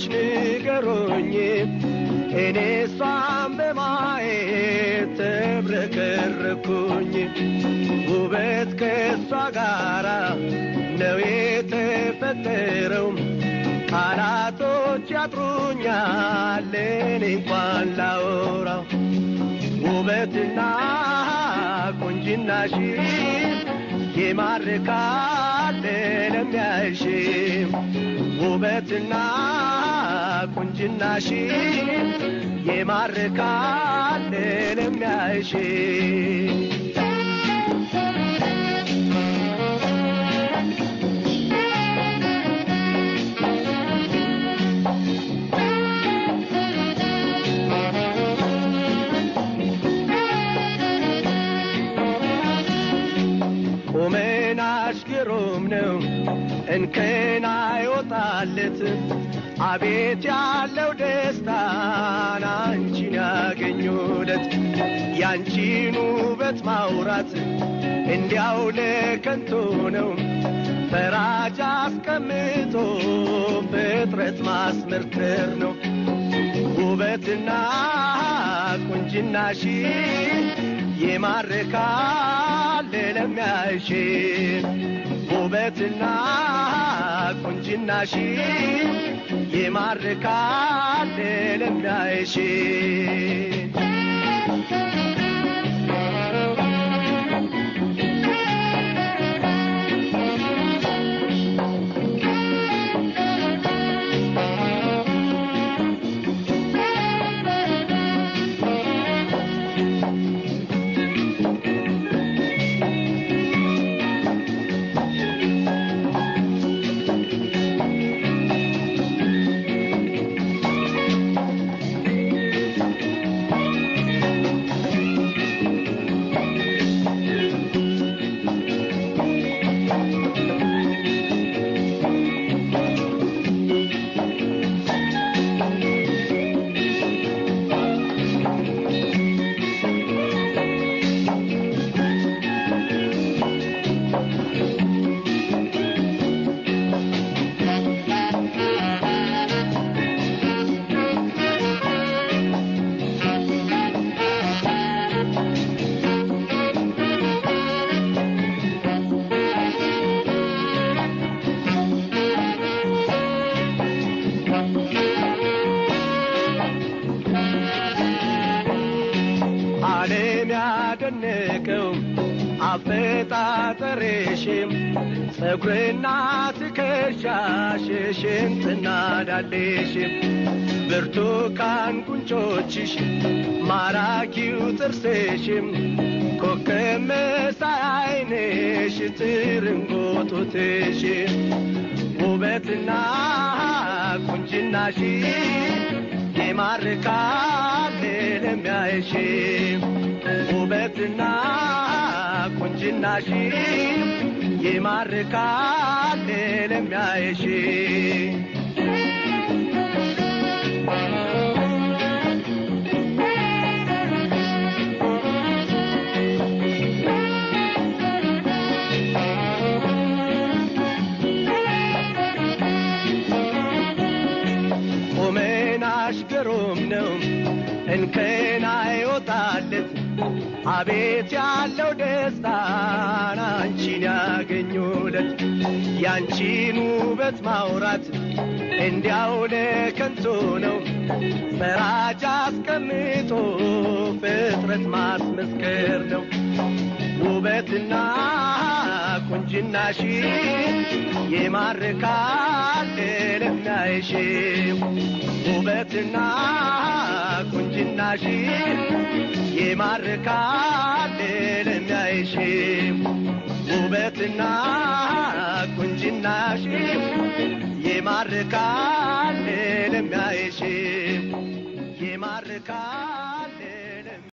ሰዎች ንገሩኝ እኔ እሷን በማየት ተብረከረኩኝ ውበት ከእሷ ጋራ ነው የተፈጠረው ቃላቶች ያጥሩኛል እኔ እንኳን ላወራው ውበትና ቁንጅናሽ ይማርካል ለሚያይሽ ውበትና ቁንጅናሽ ይማርካል ለሚያይሽ ግሩም ነው እንከን አይወጣለት አቤት ያለው ደስታ አንቺን ያገኙለት ያንቺን ውበት ማውራት እንዲያው ለከንቱ ነው ፈራጅ አስቀምጦ ፍጥረት ማስመርከር ነው ውበትና ቁንጅናሽ ይማርካል ለሚያይሽ ውበትና ቁንጅናሽ ይማርካል ለሚያይሽ ያደነቀው አፈጣጠርሽም ጸጉርና ትከሻሽ ሽንጥና ዳሌሽም ብርቱካን ጉንጮችሽ ማራኪው ጥርስሽም ኮከብ መሳይ ዓይንሽ ትርንጎጡትሽ ውበትና ቁንጅናሽ ይማርካል ለሚያይሽ ውበትና ቁንጅናሽ ይማርካል ለሚያይሽ ቁመናሽ ግሩም ነው እንከን አይወጣለት አቤት ያለው ደስታ አንቺን ያገኙለት ያንቺን ውበት ማውራት እንዲያው ለከንቱ ነው ፈራጅ አስቀምጦ ፍጥረት ማስመስከር ነው ውበትና ቁንጅናሽ ይማርካል ለሚያይሽ ውበትና ቁንጅናሽ ይማርካል ለሚያይሽ ውበትና ቁንጅናሽ ይማርካል ለሚያይሽ